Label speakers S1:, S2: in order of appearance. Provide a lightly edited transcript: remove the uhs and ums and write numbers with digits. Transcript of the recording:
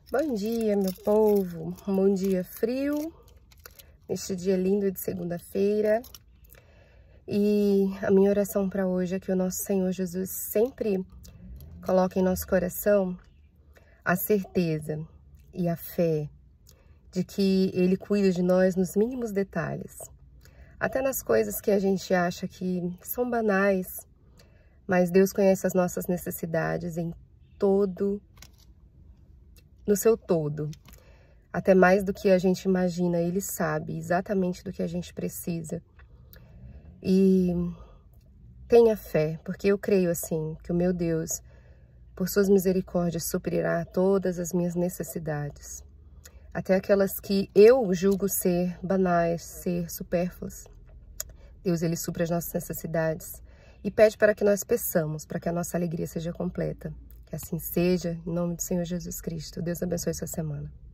S1: Bom dia, meu povo. Um bom dia frio, neste dia lindo de segunda-feira. E a minha oração para hoje é que o nosso Senhor Jesus sempre coloque em nosso coração a certeza e a fé de que Ele cuida de nós nos mínimos detalhes. Até nas coisas que a gente acha que são banais, mas Deus conhece as nossas necessidades no seu todo. Até mais do que a gente imagina, Ele sabe exatamente do que a gente precisa. E tenha fé, porque eu creio assim, que o meu Deus, por suas misericórdias, suprirá todas as minhas necessidades. Até aquelas que eu julgo ser banais, ser supérfluas. Deus, Ele supre as nossas necessidades e pede para que nós peçamos, para que a nossa alegria seja completa. Que assim seja, em nome do Senhor Jesus Cristo. Deus abençoe sua semana.